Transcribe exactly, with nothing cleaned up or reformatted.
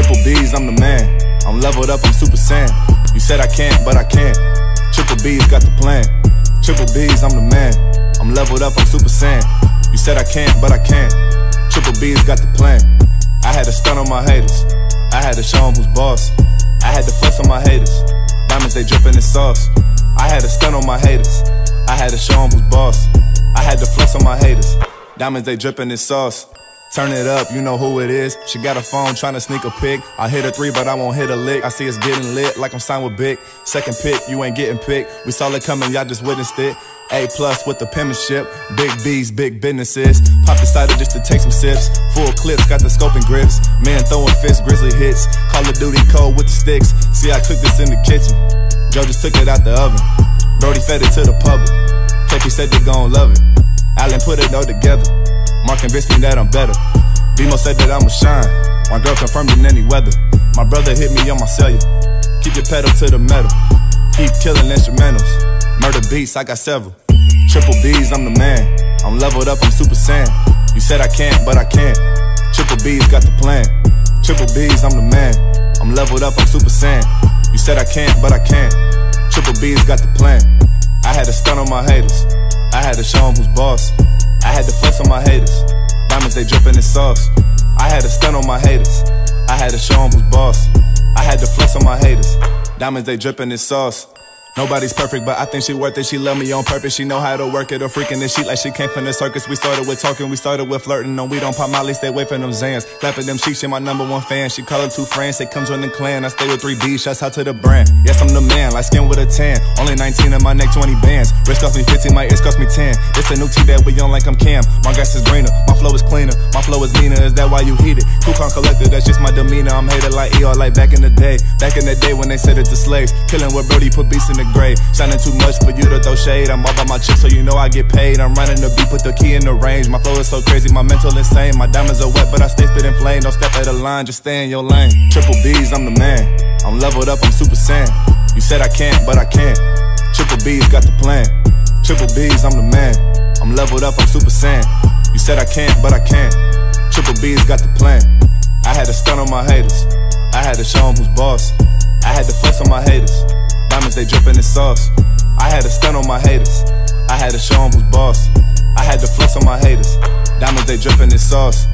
Triple B's, I'm the man. I'm leveled up, I'm Super Saiyan. You said I can't, but I can. Triple B's got the plan. Triple B's, I'm the man. I'm leveled up, I'm Super Saiyan. You said I can't, but I can. Triple B's got the plan. I had to stun on my haters. I had to show them who's boss. I had to flex on my haters. Diamonds, they drippin' in sauce. I had to stun on my haters. I had to show them who's boss. I had to flex on my haters. Diamonds, they drippin' in sauce. Turn it up, you know who it is. She got a phone tryna sneak a pic. I hit a three, but I won't hit a lick. I see it's getting lit like I'm signed with Big. Second pick, you ain't getting picked. We saw it coming, y'all just witnessed it. A plus with the penmanship. Big B's, big businesses. Pop decided just to take some sips. Full clips, got the scope and grips. Man throwing fists, grizzly hits. Call of Duty cold with the sticks. See, I cooked this in the kitchen. Joe just took it out the oven. Brody fed it to the public. K P said they gon' love it. Allen put it all together. Mark convinced me that I'm better. B-Mo said that I'ma shine. My girl confirmed in any weather. My brother hit me on my cellular. Keep your pedal to the metal. Keep killing instrumentals. Murder beats, I got several. Triple B's, I'm the man. I'm leveled up, I'm Super Saiyan. You said I can't, but I can. Triple B's got the plan. Triple B's, I'm the man. I'm leveled up, I'm Super Saiyan. You said I can't, but I can. Triple B's got the plan. I had to stun on my haters. I had to show them who's boss. I had to flex on my haters. Diamonds, they drippin' in sauce. I had to stun on my haters. I had to show them who's boss. I had to flex on my haters. Diamonds, they drippin' in sauce. Nobody's perfect, but I think she worth it. She love me on purpose. She know how to work it. Or freaking this shit like she came from the circus. We started with talking, we started with flirting. No, we don't pop Molly, stay away from them Zans. Clapping them cheeks, she my number one fan. She call her two friends, they come join the clan. I stay with three B's, shouts out to the brand. Yes, I'm the man, like skin with a tan. Only nineteen in my neck, twenty bands. Wrist cost me fifteen, my ears cost me ten. It's a new T-bag, we on like I'm Cam. My grass is greener, my flow is cleaner. My flow is leaner, is that why you heat it? Coupon collector, that's just my demeanor. I'm hated like E R, like back in the day. Back in the day when they said it to slaves. Killing with Brody, put beasts in the grave. Shining too much for you to throw shade. I'm all by my chick, so you know I get paid. I'm running the beat, put the key in the range. My flow is so crazy, my mental insane. My diamonds are wet, but I stay spitting flame. Don't step at the line, just stay in your lane. Triple B's, I'm the man. I'm leveled up, I'm Super Saiyan. You said I can't, but I can. Triple B's got the plan. Triple B's, I'm the man. I'm leveled up, I'm Super Saiyan. You said I can't, but I can. Triple B's got the plan. I had to stun on my haters. I had to show them who's boss. I had to flex on my haters. Diamonds, they drippin' in sauce. I had to stun on my haters. I had to show them who's boss. I had to flex on my haters. Diamonds, they drippin' in sauce.